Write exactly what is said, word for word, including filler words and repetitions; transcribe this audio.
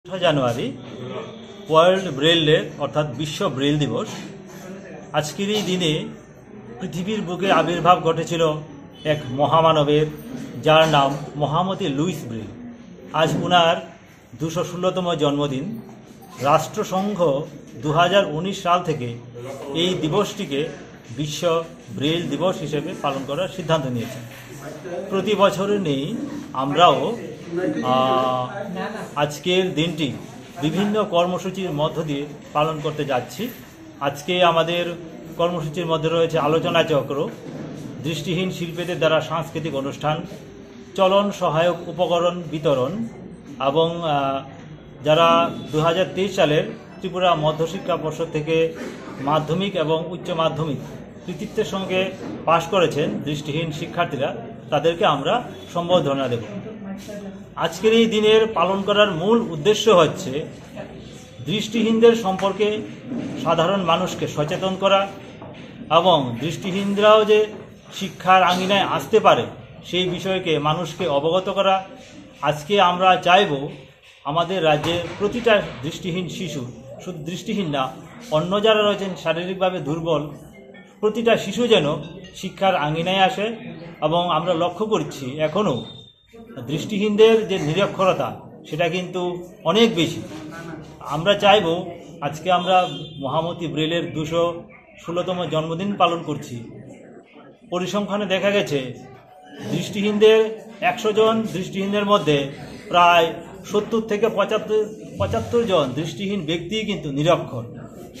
চৌঠা জানুয়ারি world Braille day অর্থাৎ বিশ্ব ব্রেল দিবস। আজকের এই দিনে পৃথিবীর বুকে আবির্ভাব ঘটেছিল এক মহামানবের, যার নাম মহামতি লুইস ব্রেল। আজ উনার দুশো ষোলোতম জন্মদিন। রাষ্ট্রসংঘ দু হাজার উনিশ সাল থেকে এই দিবসটিকে বিশ্ব ব্রেল দিবস হিসেবে পালন করার সিদ্ধান্ত নিয়েছে। প্রতি বছরে নেই আমরাও আজকের দিনটি বিভিন্ন কর্মসূচির মধ্য দিয়ে পালন করতে যাচ্ছি। আজকে আমাদের কর্মসূচির মধ্যে রয়েছে আলোচনা চক্র, দৃষ্টিহীন শিল্পীদের দ্বারা সাংস্কৃতিক অনুষ্ঠান, চলন সহায়ক উপকরণ বিতরণ এবং যারা দু হাজার তেইশ সালের ত্রিপুরা মধ্যশিক্ষা পর্ষদ থেকে মাধ্যমিক এবং উচ্চ মাধ্যমিক কৃতিত্বের সঙ্গে পাশ করেছেন দৃষ্টিহীন শিক্ষার্থীরা, তাদেরকে আমরা সম্বর্ধনা দেব। আজকের এই দিনের পালন করার মূল উদ্দেশ্য হচ্ছে দৃষ্টিহীনদের সম্পর্কে সাধারণ মানুষকে সচেতন করা এবং দৃষ্টিহীনরাও যে শিক্ষার আঙিনায় আসতে পারে সেই বিষয়কে মানুষকে অবগত করা। আজকে আমরা চাইব আমাদের রাজ্যে প্রতিটা দৃষ্টিহীন শিশু, শুধু দৃষ্টিহীন না, অন্য যারা রয়েছেন শারীরিকভাবে দুর্বল, প্রতিটা শিশু যেন শিক্ষার আঙিনায় আসে। এবং আমরা লক্ষ্য করছি এখনও দৃষ্টিহীনদের যে নিরক্ষরতা সেটা কিন্তু অনেক বেশি। আমরা চাইব আজকে আমরা মহামতি ব্রেলের দুশো ষোলোতম জন্মদিন পালন করছি। পরিসংখ্যানে দেখা গেছে দৃষ্টিহীনদের একশো জন দৃষ্টিহীনদের মধ্যে প্রায় সত্তর থেকে পঁচাত্তর পঁচাত্তর জন দৃষ্টিহীন ব্যক্তিই কিন্তু নিরক্ষর।